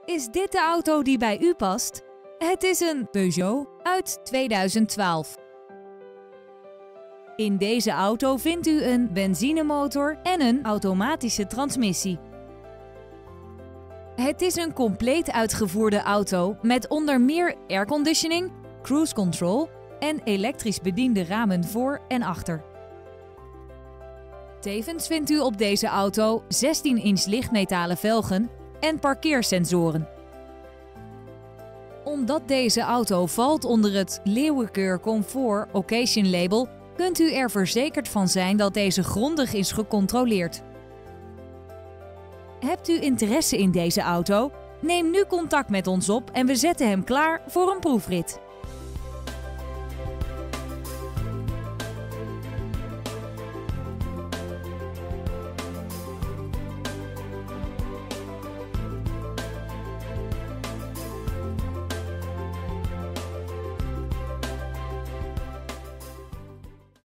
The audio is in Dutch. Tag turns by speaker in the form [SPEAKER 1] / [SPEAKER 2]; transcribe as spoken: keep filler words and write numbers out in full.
[SPEAKER 1] Is dit de auto die bij u past? Het is een Peugeot uit tweeduizend twaalf. In deze auto vindt u een benzinemotor en een automatische transmissie. Het is een compleet uitgevoerde auto met onder meer airconditioning, cruise control en elektrisch bediende ramen voor en achter. Tevens vindt u op deze auto zestien inch lichtmetalen velgen en parkeersensoren. Omdat deze auto valt onder het Leeuwenkeur Comfort Occasion label, kunt u er verzekerd van zijn dat deze grondig is gecontroleerd. Hebt u interesse in deze auto? Neem nu contact met ons op en we zetten hem klaar voor een proefrit.